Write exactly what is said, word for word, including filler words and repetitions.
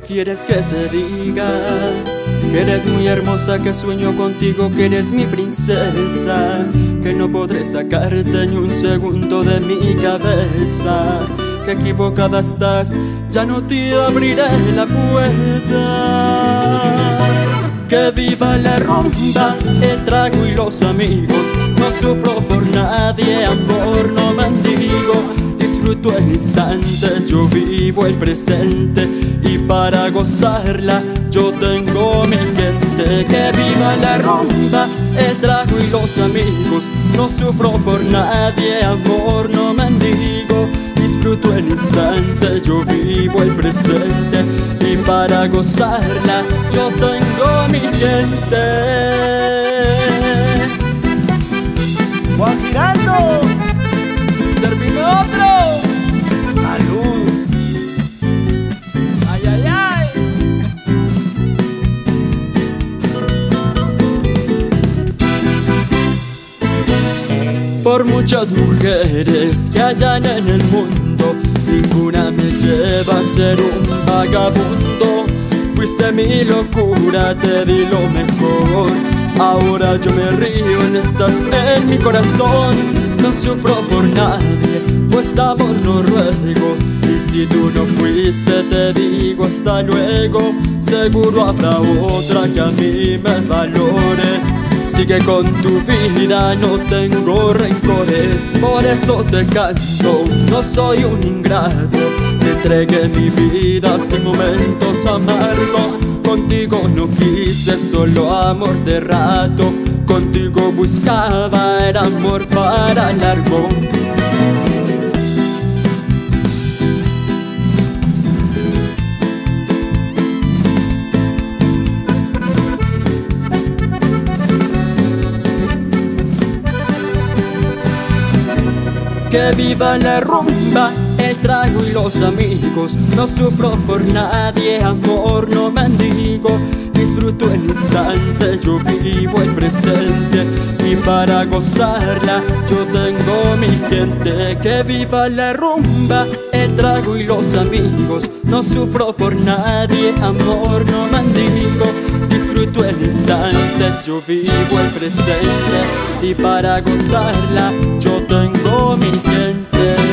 quieres que te diga? Que eres muy hermosa, que sueño contigo, que eres mi princesa, que no podré sacarte ni un segundo de mi cabeza. Que equivocada estás, ya no te abriré la puerta. Que viva la rumba, el trago y los amigos. No sufro por nadie, amor no mendigo. Disfruto el instante, yo vivo el presente, y para gozarla yo tengo mi gente. Que viva la rumba, el trago y los amigos. No sufro por nadie, amor no mendigo. Disfruto el instante, yo vivo el presente, y para gozarla yo tengo mi gente. Juan Giraldo, ¡servime otro! salud. ¡Ay, ay, ay! Por muchas mujeres que hayan en el mundo, ninguna me lleva a ser un vagabundo. Fuiste mi locura, te di lo mejor. Ahora yo me río, no estás en mi corazón. No sufro por nadie, pues amor no ruego. Y si tú no fuiste, te digo hasta luego. Seguro habrá otra que a mí me valore. Sigue con tu vida, no tengo rencores. Por eso te canto, no soy un ingrato. Te entregué mi vida sin momentos amargos. Contigo no quise solo amor de rato. Contigo buscaba el amor para largo. Que viva la rumba, el trago y los amigos. No sufro por nadie, amor no mendigo. Disfruto el instante, yo vivo el presente, y para gozarla yo tengo mi gente. Que viva la rumba, el trago y los amigos. No sufro por nadie, amor no mendigo. Disfruto el instante, yo vivo el presente, y para gozarla yo tengo mi gente.